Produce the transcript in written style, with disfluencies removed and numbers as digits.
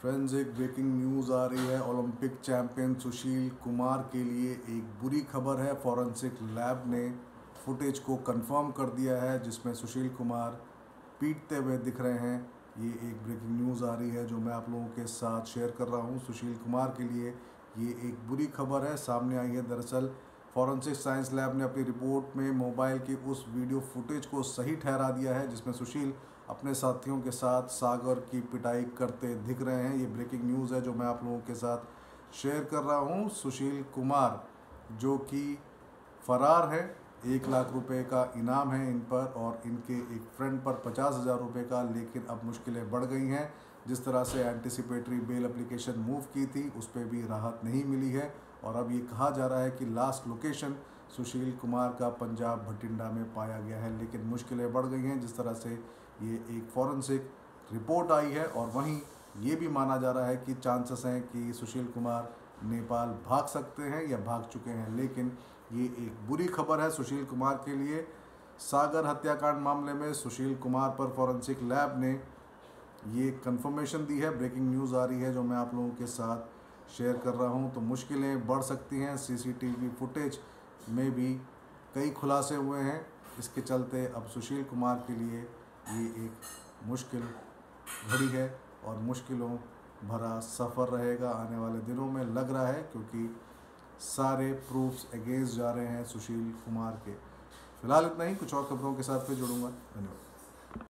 Friends, एक breaking news आ रही है। ओलंपिक चैंपियन सुशील कुमार के लिए एक बुरी खबर है। फॉरेंसिक लैब ने फुटेज को कंफर्म कर दिया है जिसमें सुशील कुमार पीटते हुए दिख रहे हैं। ये एक ब्रेकिंग न्यूज़ आ रही है जो मैं आप लोगों के साथ शेयर कर रहा हूँ। सुशील कुमार के लिए ये एक बुरी खबर है, सामने आई है। दरअसल फॉरेंसिक साइंस लैब ने अपनी रिपोर्ट में मोबाइल की उस वीडियो फुटेज को सही ठहरा दिया है जिसमें सुशील अपने साथियों के साथ सागर की पिटाई करते दिख रहे हैं। ये ब्रेकिंग न्यूज़ है जो मैं आप लोगों के साथ शेयर कर रहा हूँ। सुशील कुमार जो कि फरार है, 1 लाख रुपए का इनाम है इन पर और इनके एक फ्रेंड पर 50,000 रुपये का। लेकिन अब मुश्किलें बढ़ गई हैं। जिस तरह से एंटिसिपेटरी बेल एप्लीकेशन मूव की थी उस पर भी राहत नहीं मिली है और अब ये कहा जा रहा है कि लास्ट लोकेशन सुशील कुमार का पंजाब भटिंडा में पाया गया है। लेकिन मुश्किलें बढ़ गई हैं जिस तरह से ये एक फॉरेंसिक रिपोर्ट आई है और वहीं ये भी माना जा रहा है कि चांसेस हैं कि सुशील कुमार नेपाल भाग सकते हैं या भाग चुके हैं। लेकिन ये एक बुरी खबर है सुशील कुमार के लिए। सागर हत्याकांड मामले में सुशील कुमार पर फॉरेंसिक लैब ने ये कंफर्मेशन दी है। ब्रेकिंग न्यूज़ आ रही है जो मैं आप लोगों के साथ शेयर कर रहा हूँ। तो मुश्किलें बढ़ सकती हैं। सीसीटीवी फुटेज में भी कई खुलासे हुए हैं। इसके चलते अब सुशील कुमार के लिए ये एक मुश्किल घड़ी है और मुश्किलों भरा सफ़र रहेगा आने वाले दिनों में, लग रहा है, क्योंकि सारे प्रूफ्स अगेंस्ट जा रहे हैं सुशील कुमार के। फिलहाल इतना ही, कुछ और खबरों के साथ फिर जुड़ूंगा। धन्यवाद।